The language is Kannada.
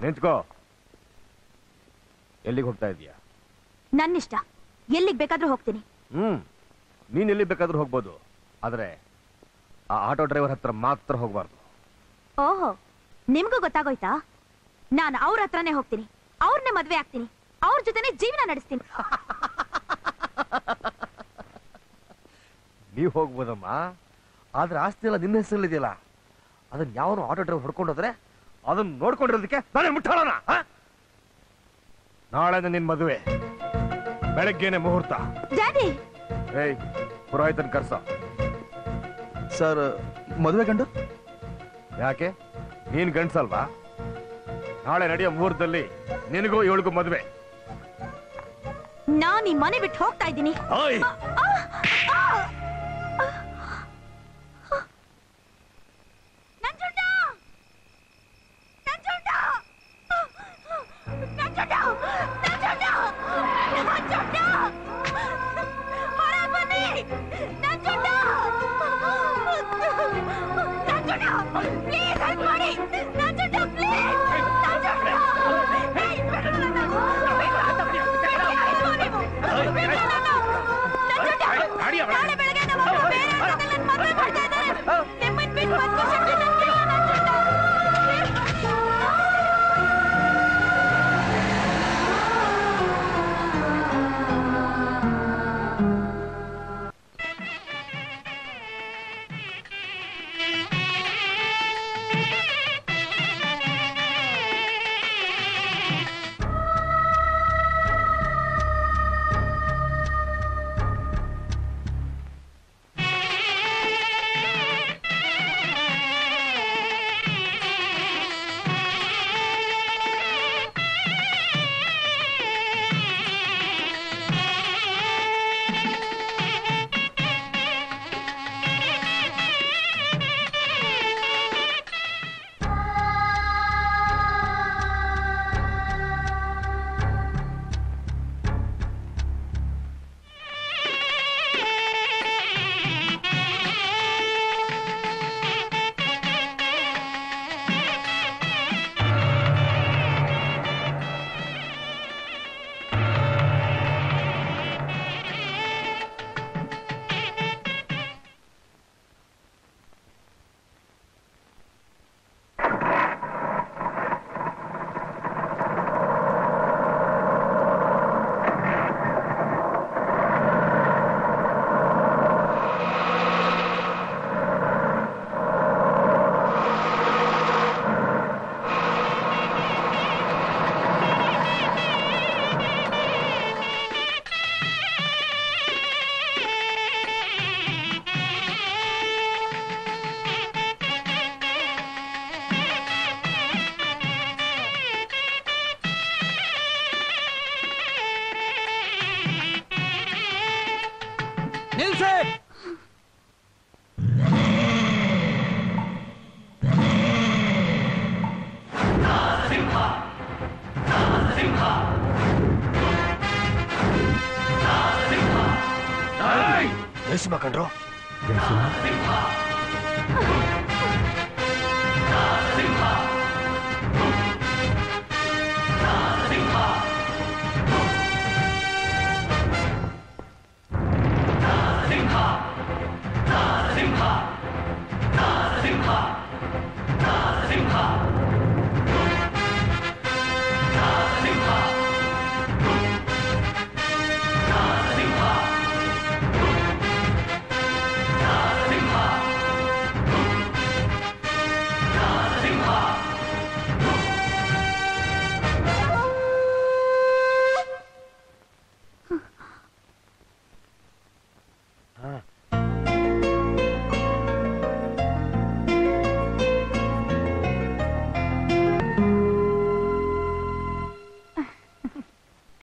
ನಿಂತ್ಕೋ. ಎಲ್ಲಿಗೆ ಹೋಗ್ತಾ ಇದೀಯಾ? ನನ್ನಿಷ್ಟ, ಎಲ್ಲಿಗೆ ಬೇಕಾದ್ರೂ ಹೋಗ್ತೀನಿ. ನೀನ್ ಎಲ್ಲಿ ಬೇಕಾದ್ರೂ ಹೋಗ್ಬೋದು, ಆದ್ರೆ ಆ ಆಟೋ ಡ್ರೈವರ್ ಹತ್ರ ಮಾತ್ರ ಹೋಗ್ಬಾರ್ದು. ಓಹೋ, ನಿಮ್ಗೂ ಗೊತ್ತಾಗೋಯ್ತಾ? ನಾನು ಅವ್ರ ಹತ್ರನೇ ಹೋಗ್ತೀನಿ, ಅವ್ರನ್ನೇ ಮದ್ವೆ ಆಗ್ತೀನಿ, ಅವ್ರ ಜೊತೆನೆ ಜೀವನ ನಡೆಸ್ತೀನಿ. ನೀವ್ ಹೋಗ್ಬೋದಮ್ಮ, ಆದ್ರೆ ಆಸ್ತಿ ಎಲ್ಲ ನಿನ್ನ ಹೆಸರಲ್ಲಿದೆಯಲ್ಲ, ಅದನ್ನ ಯಾವನು ಆಟೋ ಡ್ರೈವರ್ ಹೊಡ್ಕೊಂಡೋದ್ರೆ ಅದನ್ನ ನೋಡ್ಕೊಂಡಿರೋದಕ್ಕೆ ನಾನೇ ಮುಟ್ಟಾಳೋಣ. ನಾಳೆ ನಿನ್ ಮದುವೆ, ಬೆಳಗ್ಗೆನೆ ಮುಹೂರ್ತ. ಡ್ಯಾಡಿ, ಏಯ್ ಪುರೋಹಿತನ್ ಕರ್ಸ. ಸರ್, ಮದುವೆ ಗಂಡು ಯಾಕೆ? ನೀನ್ ಗಂಡ್ಸಲ್ವಾ? ನಾಳೆ ನಡೆಯೋ ಮುಹೂರ್ತದಲ್ಲಿ ನಿನಗೂ ಇವಳಿಗೂ ಮದುವೆ. ನಾನ್ ಈ ಮನೆ ಬಿಟ್ಟು ಹೋಗ್ತಾ ಇದ್ದೀನಿ. ಕಂಡ್ರು